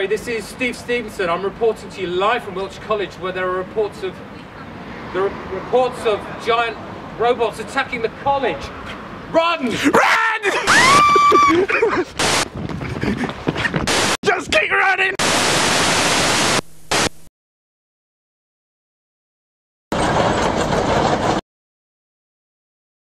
Sorry, this is Steve Stevenson. I'm reporting to you live from Wiltshire College, where there are reports of giant robots attacking the college. Run! Run!